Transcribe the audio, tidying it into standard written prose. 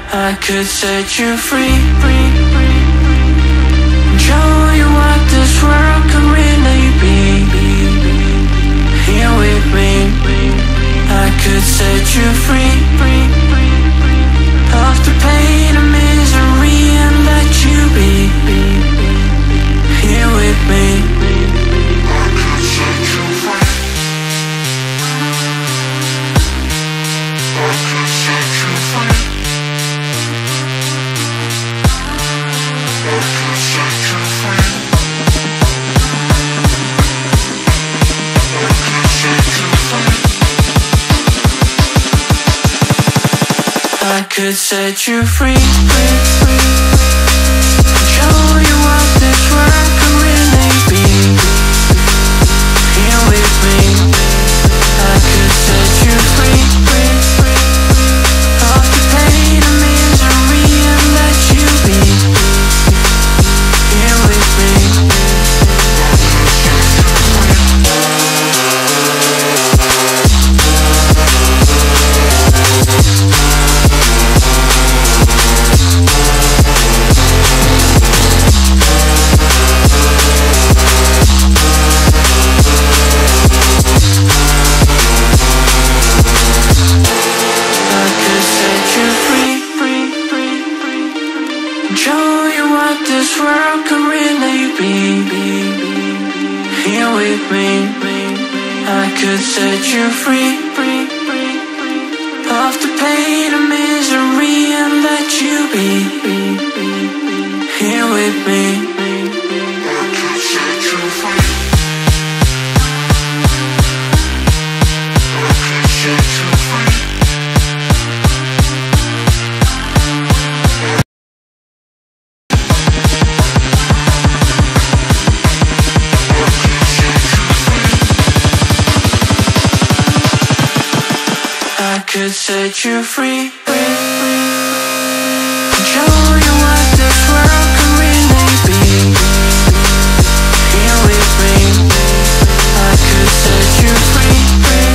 I could set you free. Show you what this world can really be. Here with me, I could set you free. Off the pain and misery and let you be. Here with me, I could set you free. I could set you free. I could set you free. Show you what this world can really be. Here with me, I could set you free. Off the pain and misery and let you be. Here with me, I could set you free. Show you what this world can really be. Here with me, I could set you free. Off the pain and misery and let you be. Here with me, I could set you free. I could set you free. I could set you free. Show you what this world can really be. Here with me, I could set you free.